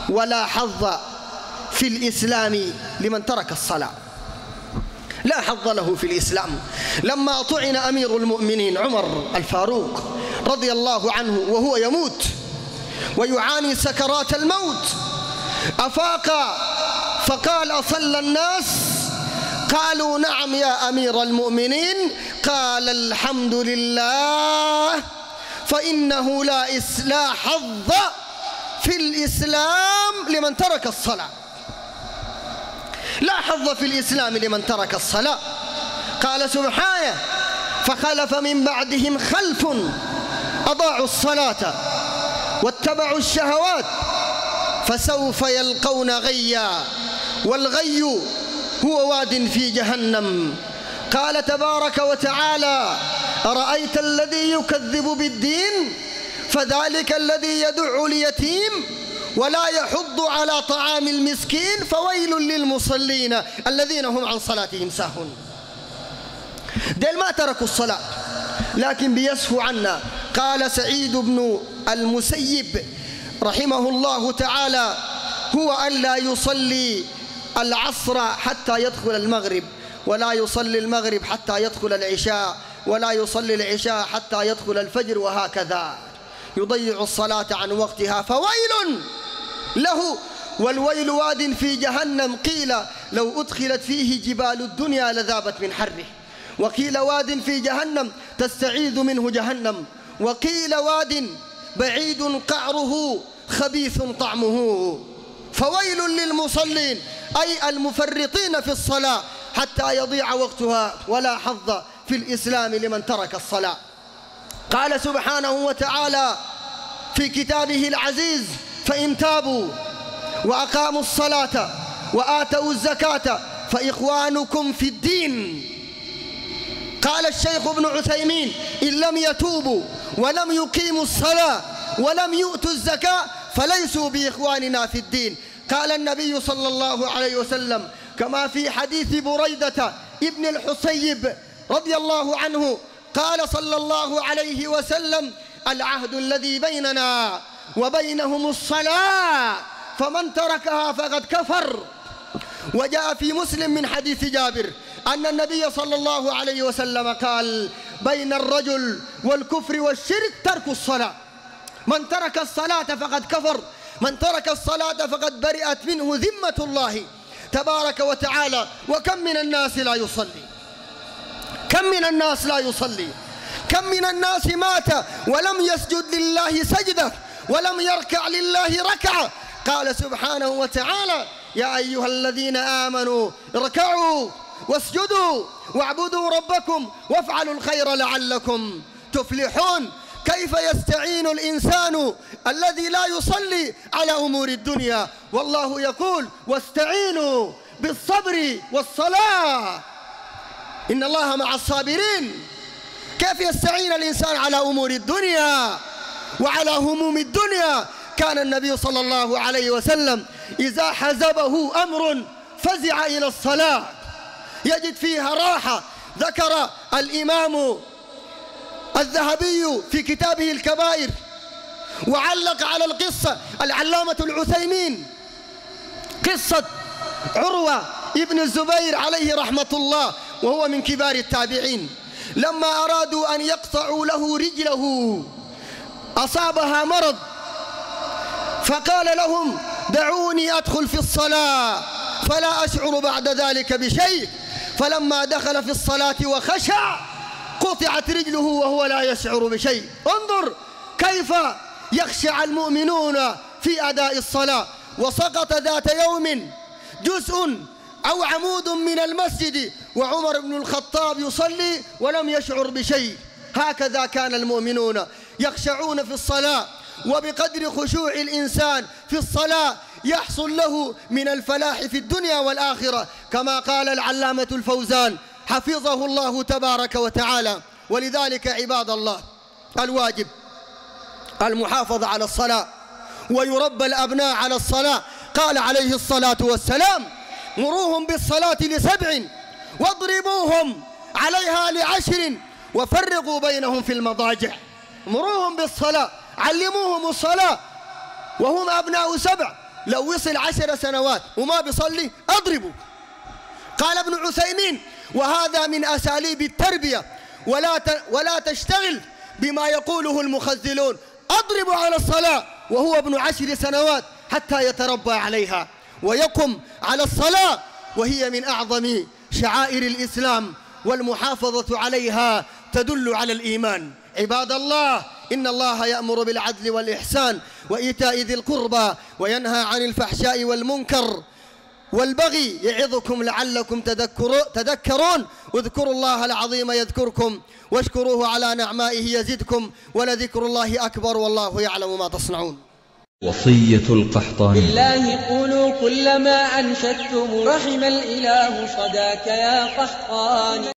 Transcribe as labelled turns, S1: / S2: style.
S1: ولا حظ في الإسلام لمن ترك الصلاة. لا حظ له في الإسلام. لما طعن أمير المؤمنين عمر الفاروق رضي الله عنه وهو يموت ويعاني سكرات الموت، أفاق فقال: أصلى الناس؟ قالوا: نعم يا أمير المؤمنين. قال: الحمد لله، فإنه لا حظ في الإسلام لمن ترك الصلاة. لا حظ في الإسلام لمن ترك الصلاة. قال سبحانه: فخلف من بعدهم خلف أضاعوا الصلاة واتبعوا الشهوات فسوف يلقون غيا، والغي هو واد في جهنم. قال تبارك وتعالى: أرأيت الذي يكذب بالدين فذلك الذي يدع اليتيم ولا يحض على طعام المسكين فويل للمصلين الذين هم عن صلاتهم ساهون. ديل ما تركوا الصلاة لكن بيسهوا عنا. قال سعيد بن المسيب رحمه الله تعالى: هو أن لا يصلي العصر حتى يدخل المغرب، ولا يصلي المغرب حتى يدخل العشاء، ولا يصلي العشاء حتى يدخل الفجر، وهكذا يضيع الصلاة عن وقتها فويل له، والويل واد في جهنم. قيل لو أدخلت فيه جبال الدنيا لذابت من حره، وقيل واد في جهنم تستعيذ منه جهنم، وقيل واد بعيد قعره خبيث طعمه. فويل للمصلين أي المفرطين في الصلاة حتى يضيع وقتها، ولا حظ في الإسلام لمن ترك الصلاة. قال سبحانه وتعالى في كتابه العزيز: فإن تابوا وأقاموا الصلاة وآتوا الزكاة فإخوانكم في الدين. قال الشيخ ابن عثيمين: إن لم يتوبوا ولم يقيموا الصلاة ولم يؤتوا الزكاة فليسوا بإخواننا في الدين. قال النبي صلى الله عليه وسلم كما في حديث بريدة ابن الحصيب رضي الله عنه، قال صلى الله عليه وسلم: العهد الذي بيننا وبينهم الصلاة فمن تركها فقد كفر. وجاء في مسلم من حديث جابر أن النبي صلى الله عليه وسلم قال: بين الرجل والكفر والشرك ترك الصلاة، من ترك الصلاة فقد كفر، من ترك الصلاة فقد برئت منه ذمة الله تبارك وتعالى. وكم من الناس لا يصلي، كم من الناس لا يصلي، كم من الناس مات ولم يسجد لله سجدة ولم يركع لله ركعة. قال سبحانه وتعالى: يا أيها الذين آمنوا اركعوا واسجدوا واعبدوا ربكم وافعلوا الخير لعلكم تفلحون. كيف يستعين الإنسان الذي لا يصلي على أمور الدنيا؟ والله يقول: واستعينوا بالصبر والصلاة إن الله مع الصابرين. كيف يستعين الإنسان على أمور الدنيا وعلى هموم الدنيا؟ كان النبي صلى الله عليه وسلم إذا حزبه أمر فزع إلى الصلاة يجد فيها راحة. ذكر الإمام الذهبي في كتابه الكبائر وعلق على القصة العلامة العثيمين قصة عروة ابن الزبير عليه رحمة الله، وهو من كبار التابعين. لما أرادوا أن يقطعوا له رجله أصابها مرض فقال لهم: دعوني أدخل في الصلاة فلا أشعر بعد ذلك بشيء. فلما دخل في الصلاة وخشع قطعت رجله وهو لا يشعر بشيء. انظر كيف يخشع المؤمنون في أداء الصلاة. وسقط ذات يوم جزء أو عمود من المسجد وعمر بن الخطاب يصلي ولم يشعر بشيء. هكذا كان المؤمنون يخشعون في الصلاة، وبقدر خشوع الإنسان في الصلاة يحصل له من الفلاح في الدنيا والآخرة، كما قال العلامة الفوزان حفظه الله تبارك وتعالى. ولذلك عباد الله الواجب المحافظة على الصلاة، ويربى الأبناء على الصلاة. قال عليه الصلاة والسلام: مروهم بالصلاة ل7 واضربوهم عليها ل10 وفرقوا بينهم في المضاجع. مروهم بالصلاة، علموهم الصلاة وهم أبناء 7، لو وصل 10 سنوات وما بيصلي أضربه. قال ابن عثيمين: وهذا من أساليب التربية، ولا تشتغل بما يقوله المخذلون. أضرب على الصلاة وهو ابن 10 سنوات حتى يتربى عليها ويقم على الصلاة، وهي من أعظم شعائر الإسلام، والمحافظة عليها تدل على الإيمان. عباد الله، إن الله يأمر بالعدل والإحسان وإيتاء ذي القربى وينهى عن الفحشاء والمنكر والبغي يعظكم لعلكم تذكرون. اذكروا الله العظيم يذكركم واشكروه على نعمائه يزدكم ولذكر الله أكبر والله يعلم ما تصنعون.
S2: وصية القحطاني:
S3: بالله قولوا كل ما أنشدتم رحم الإله صداك يا قحطاني.